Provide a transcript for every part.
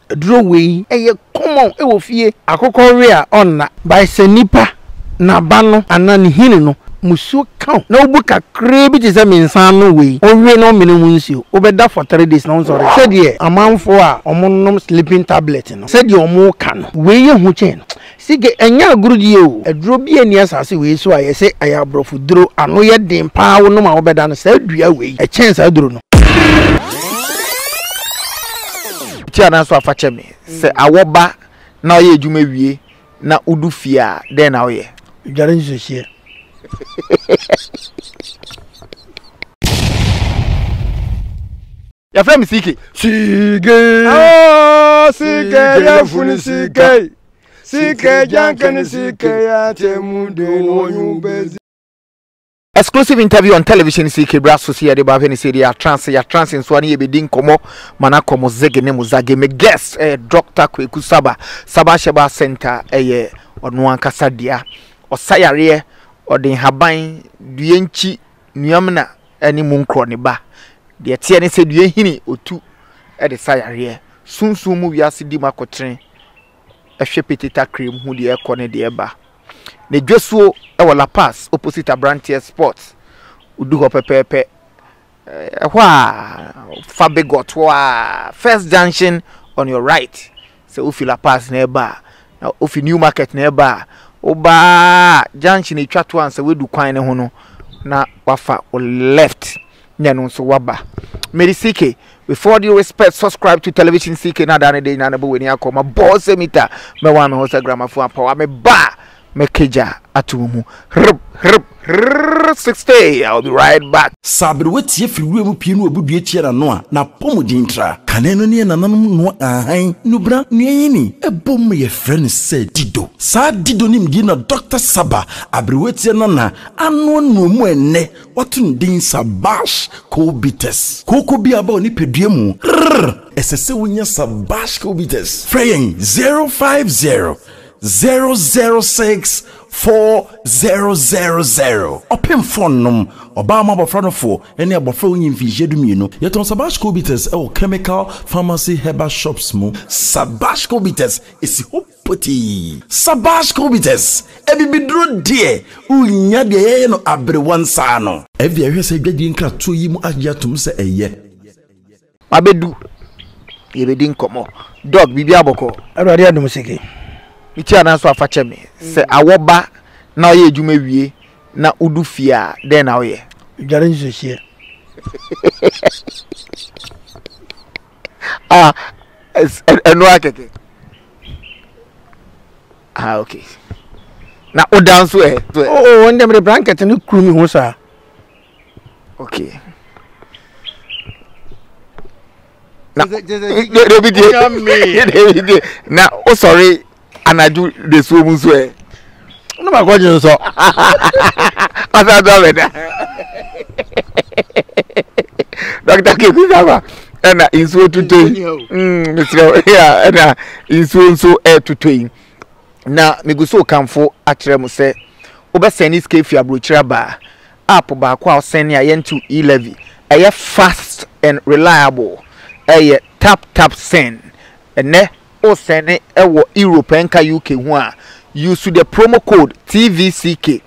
aduro we eye common e wo fie akokɔ we a onna by senipa na ba no anani hini no musuo count na obuka krebi te se mensan no we owe no minimu nsuo obeda for 3 days na sorry said ye amanfo a omonnom sleeping tablet no said ye omo ka no we ye hu chen sige enya agurudie o aduro bi ani asase we so aye se aya brofo duro ano ye den pa wo no ma obeda no sa dua we e chen sa duro no tia na so afache me se awoba na ye adwuma wie na udu fia den na oye dware nso hie ya frame Sike oh Sike ya funi Sike jankan Sike ya temude no yubezi. Exclusive interview on television Sike braso si de ba fe ni se ya trans so ani ye be din komo mana komo zege ne muzage me guest Dr. Kweku Sarba Sheba Center ye onu ankasa dia osayare odin haban duenchi nuamna ani munkro ne ba de tie ne se duenhini otu de sayare sunsun mu wiase di makotren ehwe petita cream hu de ekone de ba ne dwesuo e wala pass opposite Abrantia Sports udu ho pepepe fabegot wa first junction on your right so ufi la pass na ba na ufi new market na ba oba junction e twato ansa wedu kwan ne ho no na wafa o left nyano so waba Mary Sike. Before due respect, subscribe to television Sike na dane de na bo weni akoma boss meter me wa me hosa grammar power me ba me keja atumu 60. I'll be right back. Sabre wetie fiwe mu pie no obudue tie na no a na pomodin tra kane no ne nananum no ahan nubra nuayini ebom ye friend say dido sa dido nim gi na Dr. Sarba abre wetie na ano no mu enne watun din Sabash Kobites koko bi aba oni pedue mu esese wonya Sabash Kobites fraying 050 006 4000 open phone num Obama bofranofo ene abofra onyin fije dumienu yeton Sabash Kobites e chemical pharmacy herbal shops mu Sabash Kobites esi hopoti Sabash Kobites e bibidro de unya de ye no abre wansa no e bia hwese dwadi nkra to yi mu agyatum se eye abedu ye bedin komo dog bibia boko awade adum Sike Itia na so afache me se awoba na oye adwuma wie na udu fia den na oye dware nso hie eno akeke okay na o dance oh ndem de blanket no krumi ho sa okay na o sorry anaju de so mu so no ma gwaje so asa do beda Dr. Kweku Sarba na inso tutoyi misra ya na inso so tutoyi na meguso kanfo akere mu se obesani skefi abrochira ba app ba kwa oseni ayentu 11 eye fast and reliable eye tap send ene o send ewo Europe enka UK ho a use the promo code TVCK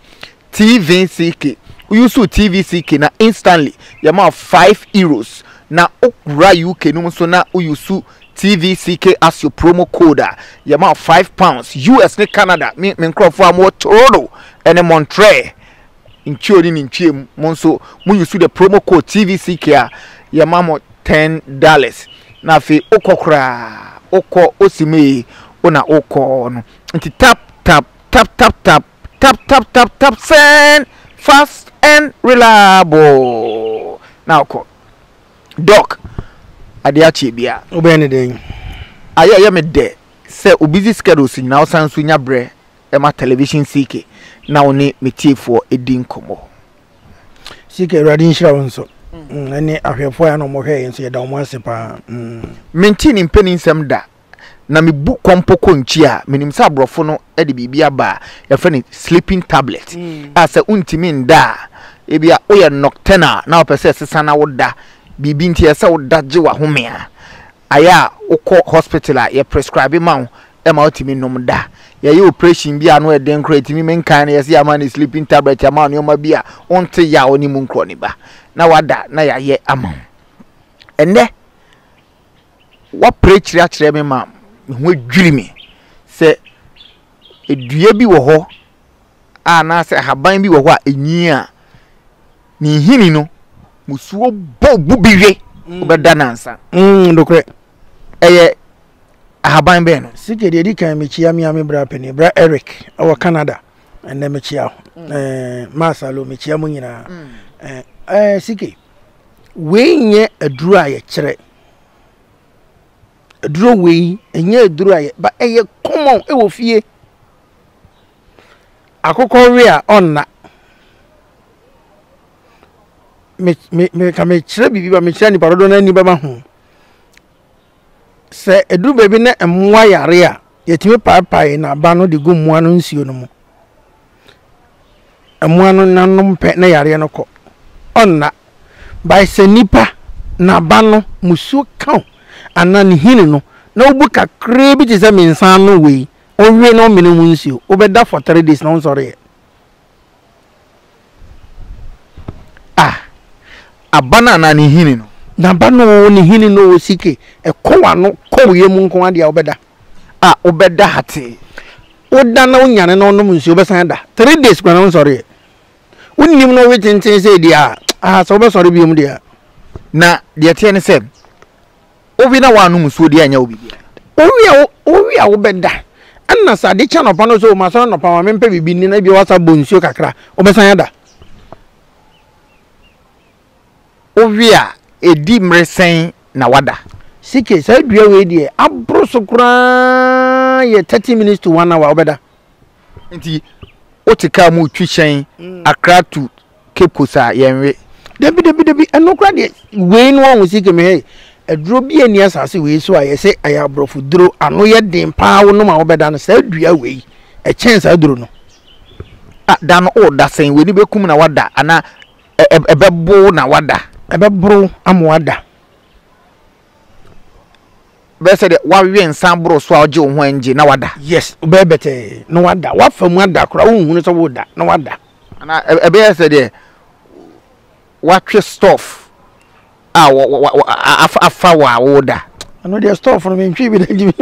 use TVCK na instantly you ma 5 euros na okura UK no so na use TVCK as your promo code you ma 5 pounds US ne Canada me crofo am Toronto and Montreal in Chiodi in Chiem monso mu use the promo code TVCK you ma $10 na fe okokra oko osime ona oko no nti tap send fast and reliable now ko doc ade achi bia obeni den aye me de se busy schedule sin na osan so nya bre e ma television Sike na oni metiefo edin komo Sike radin shira wonso ani ahwefo ya no mo hwe enso ye da mo asepa maintain mpeninsem da na me bu kompoko nchi a menim sa brofo no e de bibia ba ya fa ni sleeping tablet asa untimi nda e bia oye nocturnal na opese sesa na woda bibi nti esa woda je wa home a aya ukọ hospital a ye prescribe ma wo e ma otimi nom da ye ye operation bi anu e den create mi menkan na ye se ama na sleeping tablet ama no ma bi a onte ya oni mu nkro ni ba na wada na ya ye ama ene wa preach akire me ma ho adwiri mi se edua bi wo ho a na se haban bi wo ho a enyi a ni hini no musuo bo biwe obeda nansa dokre eye haban be no sike de kan me chia mi ame bra pani bra Eric o Canada enne me chia masalo me chia mu nyina sike we nye aduru aye kire aduru we enye aduru aye ba eye common e wo fie akokọ we a onna me ka me kire bibi ba me kire ni parodo na ni ba ma ho se edu bebi na emwa yare a yetime paapai na ba no de gumwa no nsuo no mu emwa no nanom pe na yare no kọ onna by se nipa na ba no musuo kan ana ne hini no na obu kakra bi te se mensan no we owie no mene mu nsuo obeda for 3 days na nsore abana na ne hini no na ba no ne hini no sike ekowa no kowe mu nko ade a obeda obeda hate oda na unyane no no nsuo besan da 3 days kwa na nsore unnim no we tenten se dia so obesore bi mu dia na de tie ne se obi na wanu nsuo dia anya obi owi a obeda anna sa de cha no pa no so ma so no pa ma mempe bibi ni na bi wasa bo nsuo kakra obesan da owi a edi mresen na wada sike sa dua we die abro so kura ye 30 minutes to 1 hour obeda nti otika mu twichen Accra to Cape Coast yenwe debi enokra de we no won sike me hey eduro bi ani asase we so aye se aya abrofo duro ano ye den pa wo no ma obeda no sa dua we e chen sa duro no da no o da sen we ni bekum na wada ana ebebo na wada ebebro amwada bese de wa wen san bro so aje ho anje na wada yes obebete no wada wa famu ada kra wo hunu so woda na wada ana ebe se de wa twe stuff afa wa woda ano de stuff no me ntwi bi da gibi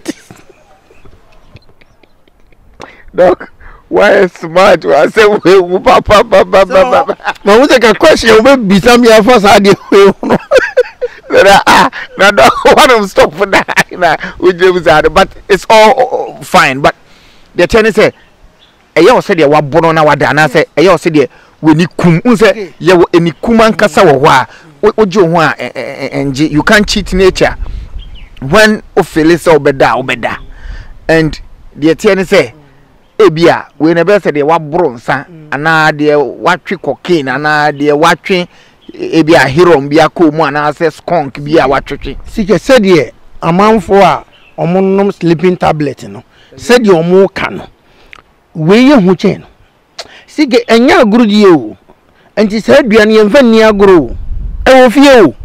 doc why smart I say we papa ma wo take a question we be some ya for sa de we no na doc want to stop for that na we just but it's all fine but the ten say eya o say de wa bono na wada na say eya o say de we ni kum unse ye wo eni kum ankasa wo ho a oje ho a enje you can't cheat nature when o feel so obeda and the ten say ebia we na be say de wa boro nsa ana de watwe cocaine ana de watwe ebia heroin bia ko mu ana say skunk bia watwetwe sike said de amanfo a omonnom sleeping tablet no said de omo ka no we ye hu chen no sike enya aguru die o enti sa aduane ye mfa ni aguru e wo fie o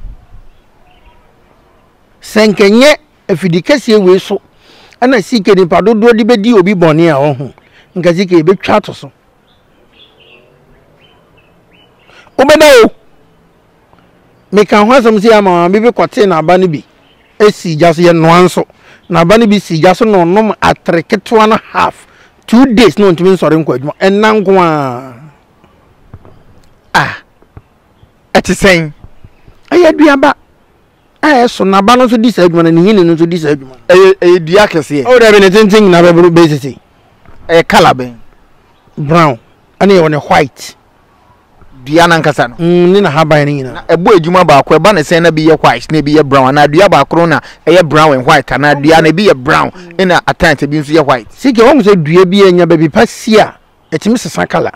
senkenye afidikase we so ana sike ni padodo de bedi obi bone a ho nka sike e betwa to so obeda o me kan ho asem si ama me be kote na aba ne bi esi jaso ye no anso na aba ne bi si jaso no nom atreketo and a half 2 days no ntimi nsore nkwa adwuma enanko eti sen aya duaba so na ba no so di sa adwuma na hini no so di sa adwuma dua kese o da be ne tinting na be bro basically color ben brown ani ye won white dua na nkasa no ni na haban ni na ebo ejuma ba ko eba na sen na bi ye white na bi ye brown na dua ba kro na eye brown and white na dua na bi ye brown ina atante bi nso ye white sike won so dua bi enya ba bi pasia etimi sesa kala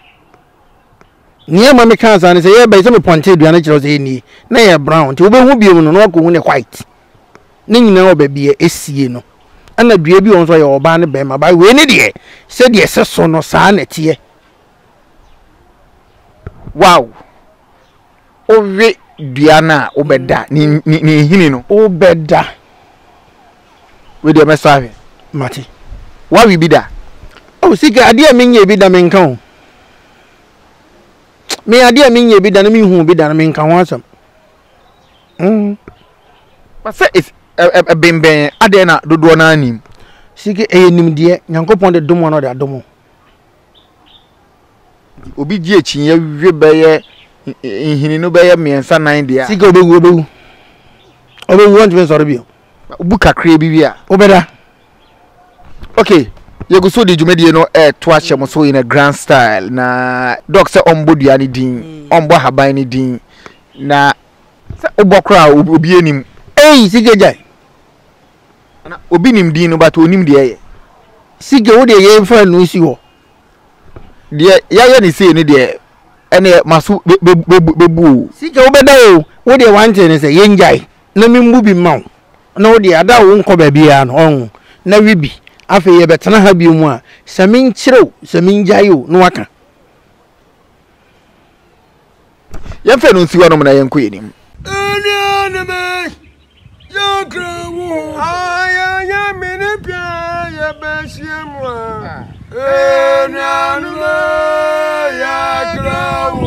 ni ma me kan san se ye ba se me ponte dua na kire so ni na ye brown ti wo be hu bi mu no na ko hu ne white ni nyina o ba bi e esie no ana dua bi won so ye oba ne be ma ba we ni de se de se so no sa na tie wow owe Diana obeda ni hini no obeda we dey mesawe mate wa we bi da o sika ade a menye bi da menka ho me ade a menye bi da na mehu bi da na menka ho asam but say if bemben ade na dodo na anim sika nimde Nyankopon de domo no de adomo obi gi echi ya wi beye hini no beye miensa 9 dia sika obewu want to sorry bi obu kakra bi a obeda okay yego so de dwumedie no to ahye mo so in a grand style na doc say ombodua ni din ombo haban ni din na say obokra obi enim sika jai na obi nim din no but onim de ye sika wo de ye fa no si ho de ya ni say ni de ene maso bebu sika obeda o wo de wante ni say yenjai na mimbu bi maw na wo de ada wo nko ba bia no on na wibi afa ye betena ha bi mu a samin kirew samin jayo no waka ye fe no nsi wono na yenko yenim Anime Yakrawu Aya mini pia ye beshimwa Enanuma Yakrawu